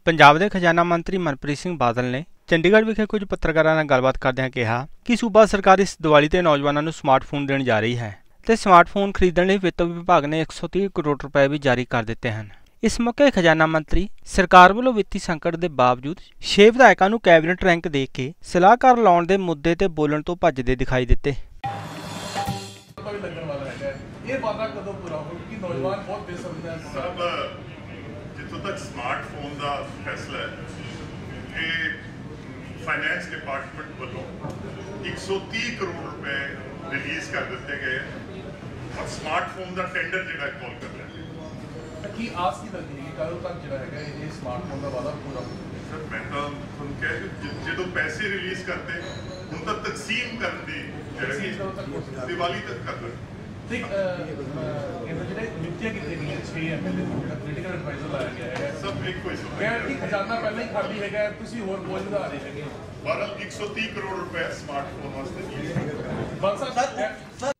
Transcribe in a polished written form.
ਪੰਜਾਬ ਦੇ ਖਜ਼ਾਨਾ ਮੰਤਰੀ ਮਨਪ੍ਰੀਤ ਸਿੰਘ ਬਾਦਲ ਨੇ ਚੰਡੀਗੜ੍ਹ ਵਿਖੇ ਕੁਝ ਪੱਤਰਕਾਰਾਂ ਨਾਲ ਗੱਲਬਾਤ ਕਰਦਿਆਂ ਕਿਹਾ ਕਿ ਸੂਬਾ ਸਰਕਾਰ ਇਸ ਦੀਵਾਲੀ ਤੇ ਨੌਜਵਾਨਾਂ ਨੂੰ ਸਮਾਰਟਫੋਨ ਦੇਣ ਜਾ ਰਹੀ ਹੈ ਤੇ ਸਮਾਰਟਫੋਨ ਖਰੀਦਣ ਲਈ ਵਿੱਤ ਵਿਭਾਗ ਨੇ 130 ਕਰੋੜ ਰੁਪਏ ਵੀ ਜਾਰੀ ਕਰ ਦਿੱਤੇ ਹਨ। ਇਸ ਮੌਕੇ ਖਜ਼ਾਨਾ ਮੰਤਰੀ ਸਰਕਾਰ ਵੱਲੋਂ ਵਿੱਤੀ ਸੰਕਟ ਦੇ ਬਾਵਜੂਦ 6 ਵਿਧਾਇਕਾਂ ਨੂੰ ਕੈਬਨਿਟ ਰੈਂਕ ਦੇ ਕੇ ਸਲਾਹਕਾਰ ਲਾਉਣ ਦੇ ਮੁੱਦੇ ਤੇ ਬੋਲਣ ਤੋਂ ਭੱਜਦੇ ਦਿਖਾਈ ਦਿੱਤੇ। जितों तक स्मार्टफोन का फैसला है ये फाइनेंस डिपार्टमेंट वालों 130 करोड़ रुपए रिलीज कर दिते गए और स्मार्टफोन का टेंडर जो कॉल कर रहे हैं की आस की लगती है कदों तक जो है ये स्मार्टफोन का वादा पूरा सर मैं तो जो पैसे रिलीज करते उन तक तकसीम कर दी दिवाली तक कर रहे खजाना पहले ही खाली है बोझ बढ़ा रहे हैं 130 करोड़ रुपए स्मार्टफोन वास्ते